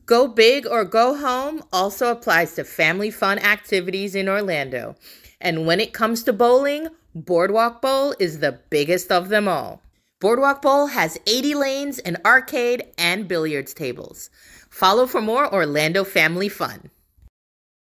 Go big or go home also applies to family fun activities in Orlando. And when it comes to bowling, Boardwalk Bowl is the biggest of them all. Boardwalk Bowl has 80 lanes, an arcade, and billiards tables. Follow for more Orlando family fun.